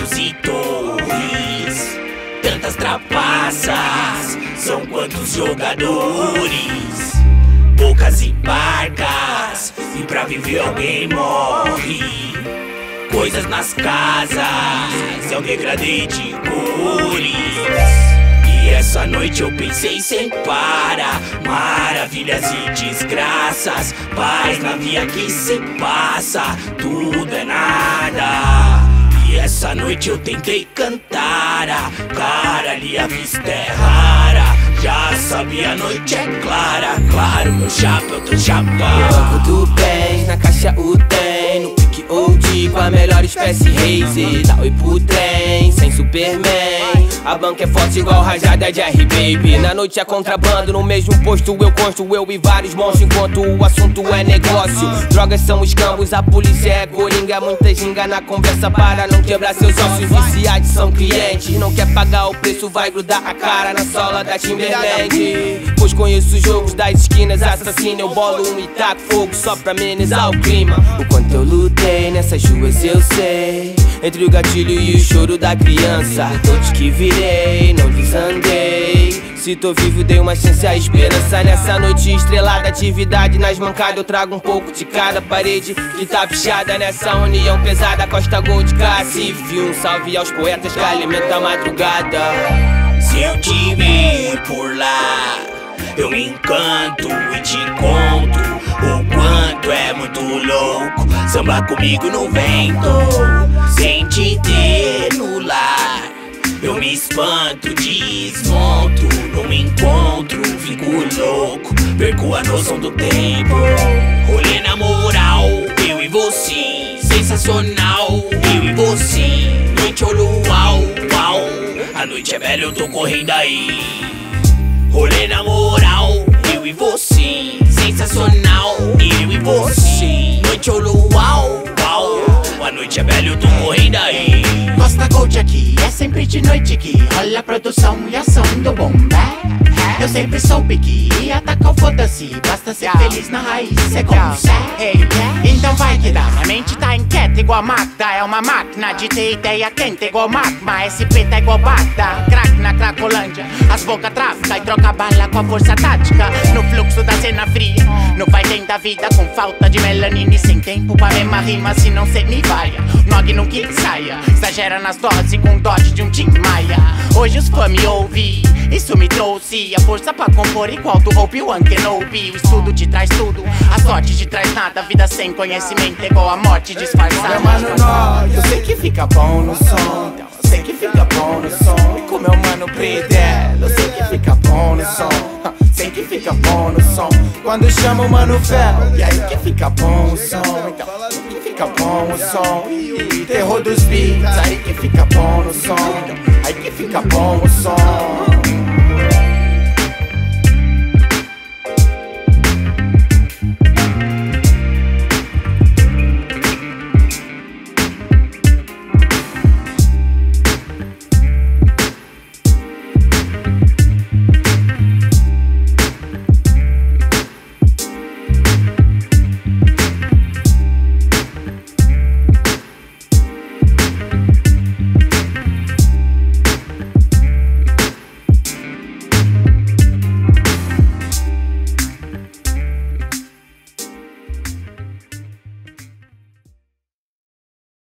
prédios e torres, tantas trapaças, são quantos jogadores, bocas e barcas, e pra viver alguém morre. Coisas nas casas, é um degradê de cores. E essa noite eu pensei sem parar, maravilhas e desgraças, paz na via que se passa, tudo é nada. E essa noite eu tentei cantar, cara ali a vista é rara, já sabia a noite é clara, claro meu chapéu tô chapado. No banco do bem, na caixa o tem, no pique old com a melhor espécie Razer. Dá oi pro trem, sem Superman, a banca é forte igual rajada de R-Baby. Na noite é contrabando, no mesmo posto eu consto eu e vários monstros, enquanto o assunto é negócio. Drogas são escambos, a polícia é coringa, muita ginga na conversa para não quebrar seus ossos. Viciados são clientes, não quer pagar o preço, vai grudar a cara na sola da Timberland. Pois conheço os jogos das esquinas, assassino, eu bolo e taco fogo só pra amenizar o clima. O quanto eu lutei nessas ruas eu sei, entre o gatilho e o choro da criança. Todos que virei, não desandei, se tô vivo dei uma chance à esperança. Nessa noite estrelada, atividade nas mancadas, eu trago um pouco de cada parede que tá pichada. Nessa união pesada, Costa Gold, Cacife, um salve aos poetas que alimentam a madrugada. Se eu te ver por lá, eu me encanto e te conto o quanto é muito louco samba comigo no vento. Sem te ter no lar, eu me espanto, desmonto. Num encontro, fico louco, perco a noção do tempo. Rolê na moral, eu e você, sensacional, eu e você. Noite ou luau, uau, a noite é velha, eu tô correndo aí. Rolê na moral, eu e você, sensacional, eu e você. Noite ou luau, uau, a noite é velha, eu tô correndo aí. Costa Gold aqui, é sempre de noite que rola a produção e ação do bombé. Eu sempre soube que ia atacar o foda-se, basta ser feliz na raiz, cê consegue. Então vai que dá, minha mente tá inquieta igual a Magda. É uma máquina de ter ideia quente igual magma. SP tá igual Bagda, crack na Cracolândia. As bocas trafica e troca bala com a força tática. No fluxo da cena fria, no vai dentro da vida com falta de melanina e sem tempo pra mesma rima, se não cê me vaia. Nog não que saia, exagera nas doses com dote de um Tim Maia. Hoje os fãs me ouvem, isso me trouxe a força pra compor igual do Hope One Kenobi. O estudo te traz tudo, a sorte te traz nada. Vida sem conhecimento é igual a morte disfarçada. Meu mano Nog, eu sei que fica bom no som, eu sei que fica bom no som. E com meu mano Bredel, eu sei que fica bom no som, sei que fica bom no som. Quando chama o mano Fel, e aí que fica bom o som. Então, que fica bom o som. E terror dos beats, aí que fica bom no